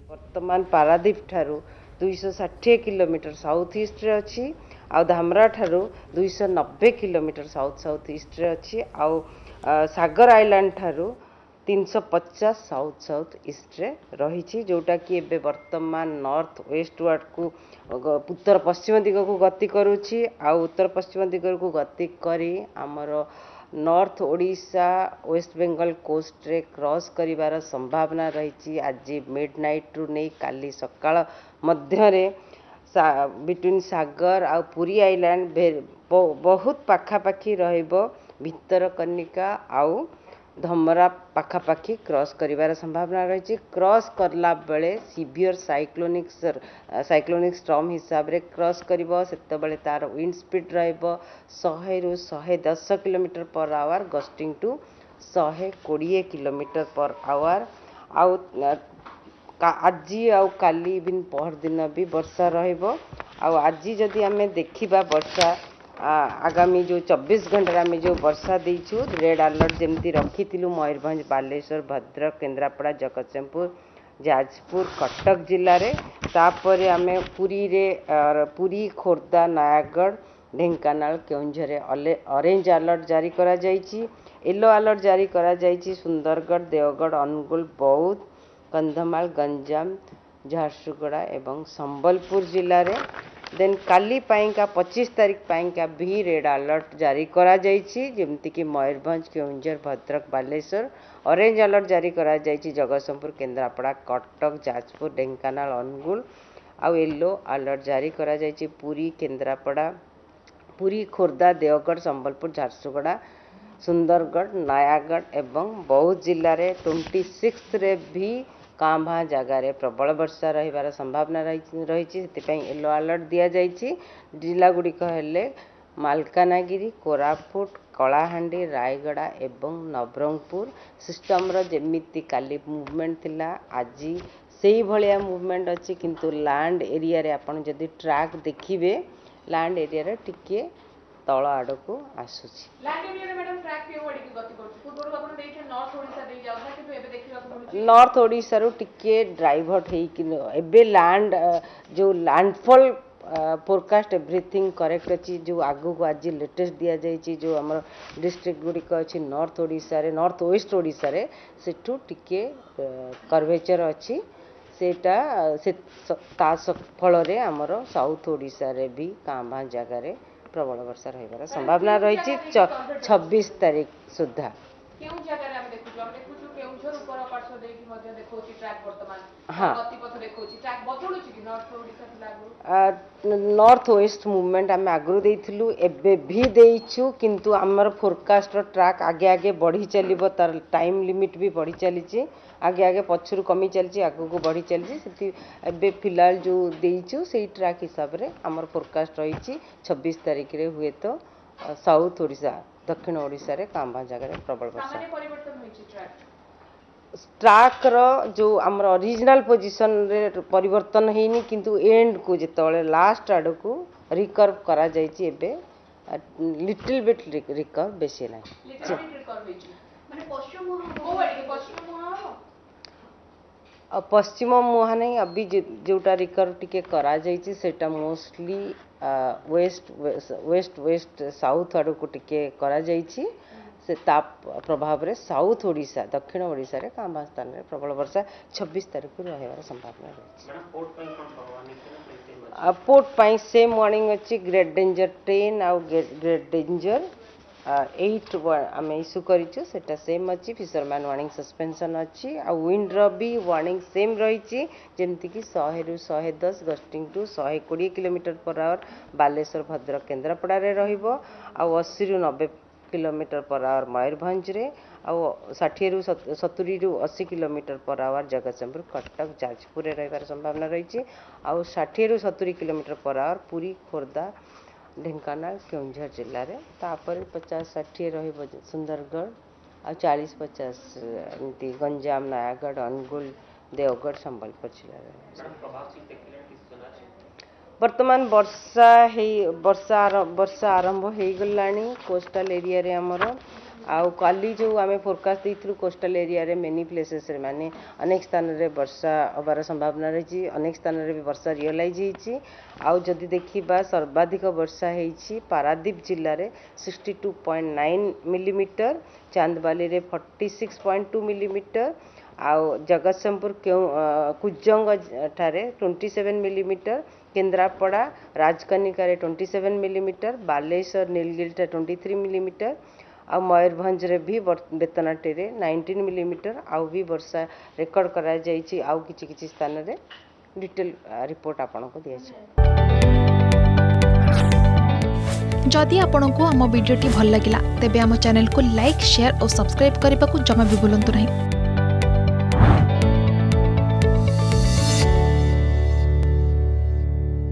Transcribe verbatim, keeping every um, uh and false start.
वर्तमान पारादीप ठारू दुईश षाठी किलोमीटर साउथ ईस्ट रे अच्छी आउ धामरा ठारू दुईश नब्बे किलोमीटर साउथ साउथ ईस्ट रे अच्छी आउ सागर आइलैंड ठारू तीन सौ पचास साउथ साउथ ईस्ट रे रही जोटा कि एबे वर्तमान नॉर्थ वेस्ट वार्ड को उत्तर पश्चिम दिग को गति करुच्ची आउ उत्तर पश्चिम दिग को गति करी आमर north Odisha west Bengal coast रे क्रॉस करिवार संभावना रही आज मिड नाइट रु नहीं काली सकाळ मध्य रे बिटवीन सागर आ पुरी आइलैंड बहुत पाखापाखी रहिबो भितरकनिका आउ धमरा पाखापाखी क्रॉस करिवार संभावना रही क्रॉस करला बेले सीवियर साइक्लोनिक साइक्लोनिक स्टॉर्म हिसाब रे क्रॉस करिवो सेते बेले तार विंड स्पीड रहइबो सौ रु एक सौ दस kilometre per hour gusting to एक सौ बीस किलोमीटर पर आवर आउ आज आउ काली बिन पहर दिन भी वर्षा रहइबो आउ आज जदि हमें देखिबा वर्षा आगामी जो चौबीस घंटा आम जो वर्षा देचु रेड अलर्ट जमती रखी मयूरभंज बालेश्वर भद्रक केन्द्रापड़ा जगतसिंहपुर जाजपुर कटक जिले में तापर आम पुरी रे पुरी खोर्धा नयागढ़ ढेंकानाल केउंझर ऑरेंज अलर्ट जारी करा जायछि येलो अलर्ट जारी करा जायछि सुंदरगढ़ देवगढ़ अनुगुल बौद्ध कंधमाल गंजाम झारसुगुड़ा एवं संबलपुर जिले में देन काली पाइंका पच्चीस तारीख पाइंका भी रेड अलर्ट जारी करा जायछि जेमति कि मयूरभंज केउंझर भद्रक बालेश्वर ऑरेंज अलर्ट जारी करा जायछि जगतसिंहपुर केन्द्रापड़ा कटक जाजपुर ढेंकानाल अनुगुल आउ येलो अलर्ट जारी करा जायछि पुरी केन्द्रापड़ा पुरी खोर्धा देवगढ़ संबलपुर झारसुगुड़ा सुंदरगढ़ नयागढ़ एवं बौद्ध जिले में ट्वेंटी सिक्स रे भी कांभा जगार प्रबल वर्षा रहिबार संभावना रही येलो अलर्ट दिया जायछि जिला गुड़िक हेले मालकानगिरी कोरापुट कलाहांडी रायगड़ा एवं नवरंगपुर सिस्टम रो जेमिति काली मूवमेंट थिला आज सेही भलिया मूवमेंट अछि किंतु लैंड एरिया रे आपण जदि ट्रैक देखिबे लैंड एरिया रे टिके तळ आडको आसुछि लैंड एरिया रे मैडम ट्रैक के ओडी की गति करछि पूर्व आपण देखि नॉर्थ ओडिसा दे जाउना किंतु एबे देखिबा मिलुछि नॉर्थ ओडिसा रो टिके ड्राइवर्ट हेई कि एबे लैंड जो लैंडफॉल फोरकास्ट एवरीथिंग करेक्ट अछि जो आगु को आज लेटेस्ट दिया जायछि जो हमर डिस्ट्रिक्ट गुडी को अछि नॉर्थ ओडिसा रे नॉर्थ वेस्ट ओडिसा रे सेठू टिके कर्वेचर अछि सेटा से ता फल रे हमर साउथ ओडिसा रे भी कांबा जगह रे प्रबल वर्षा रहिबार संभावना रही छब्बीस तारीख सुधा केउ जगह रे हम देखु हम देखु केउझर ऊपर पार्श्व देकी मध्य देखौछि ट्रैक वर्तमान हां गतिपथ देखौछि ट्रैक बदलुछि कि नॉर्थ ओडिसा लागु नॉर्थ वेस्ट मूवमेंट हम आगु देइथिलु एबे भी देइछु किंतु हमर फोरकास्ट ट्रैक आगे आगे बढ़ी चलिबो तार टाइम लिमिट भी बढ़ी चलीछि आगे आगे पछरु कमी चलछि आगु को बढ़ी चलछि सेति एबे फिलहाल जो देइछु सेही ट्रैक हिसाब रे हमर फोरकास्ट रहिछि छब्बीस तारीख रे हुए तो साउथ ओडिशा दक्षिण ओडिशा रे कांबा जगह रे प्रबल वर्षा सामान्य परिवर्तन होइछि ट्रैक ट्रैक रो जो हमर ओरिजिनल पोजीशन रे परिवर्तन हेनी किंतु एंड को जेतले लास्ट आड को रिकर्व करा जायछि एबे लिटिल बिट रिकर्व बेसी नै लिटिल बिट रिकर्व होइछि माने पश्चिम को आडी पश्चिम मुहा पश्चिम मुहा नहीं अभी जोटा रिकर्व टिके करा जायछि सेटा mostly west west west south आड़ को टिके करा जायछि से ताप प्रभाव रे साउथ ओडिशा दक्षिण ओडिशा रे कांबा स्थान रे प्रबल वर्षा छब्बीस तारीख को रहबार संभावना रही मैडम पोर्ट पई कोन भगवानी पोर्ट पई सेम वार्निंग अछि ग्रेट डेंजर टेन आउ ग्रेट डेंजर एट आम इश्यू करिछु सेटा सेम अच्छी फिशरमैन वार्निंग सस्पेंशन अच्छी आ विंड रो भी वार्निंग सेम रही जेमती कि सौ रु एक सौ दस गस्टिंग टू एक सौ बीस kilometre per our Baleshwar Bhadrak Kendrapara रे रहिबो आ अस्सी रु नब्बे किलोमीटर पर आवर मयूरभंज रे आ षाठी रु सत्तरी रु अस्सी kilometre per our Jagatsinghpur Cuttack Jajpur रे रहिबार संभावना रही आ षाठी रु सत्तरी kilometre per hour Puri Khordha Dhenkanal Keonjhar जिले में तापर पचास षाठी रही सुंदरगढ़ आ चालीस पचास एमती गंजाम नयागढ़ अनुगुल देवगढ़ संबलपुर जिले वर्तमान वर्षा वर्षा वर्षा आरंभ हो गलानी कोस्टल एरिया रे हमर आउ काली जो आम फोरकास्ट देथु कोस्टल एरिया रे मेनी प्लेसेस रे माने अनेक स्थान रे वर्षा हबार संभावना रही अनेक स्थान रे भी वर्षा रियलाइज होती आउ जदि देखिबा सर्वाधिक वर्षा होती पारादीप जिल्ला रे sixty two point nine millimetre Chandbali रे forty six point two millimetre आउ जगतसिंहपुर क्यों कुजंग ठारे twenty seven millimetre Kendrapara Rajkanika रे twenty seven millimetre Balasore Nilgiri twenty three millimetre आ मयूरभंज रे भी बेतनाटी रे नाइंटीन मिलीमीटर आउ भी वर्षा रेकर्ड करा जायछि आउ किछि किछि स्थान रे डिटेल रिपोर्ट आपन को दिया छै। जदि आपन को हम वीडियो टी भल लागिला तेबे हम चैनल को लाइक शेयर और सब्सक्राइब करबा को जमा भी भूलंतु नहीं।